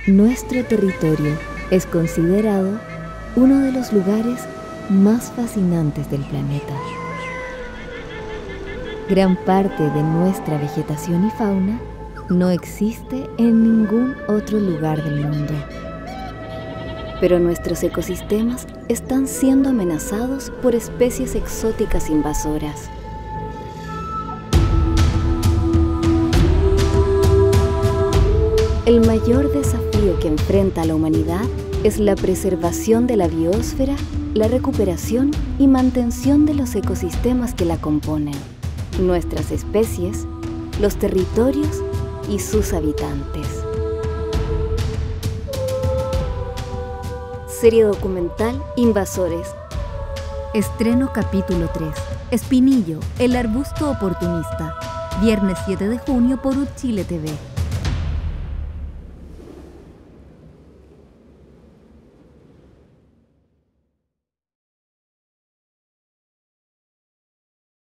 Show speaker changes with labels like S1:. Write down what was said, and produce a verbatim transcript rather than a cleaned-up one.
S1: Nuestro territorio es considerado uno de los lugares más fascinantes del planeta. Gran parte de nuestra vegetación y fauna no existe en ningún otro lugar del mundo. Pero nuestros ecosistemas están siendo amenazados por especies exóticas invasoras. El mayor desafío que enfrenta la humanidad es la preservación de la biosfera, la recuperación y mantención de los ecosistemas que la componen, nuestras especies, los territorios y sus habitantes. Serie documental Invasores.
S2: Estreno capítulo tres. Espinillo, el arbusto oportunista. Viernes siete de junio por U Chile T V.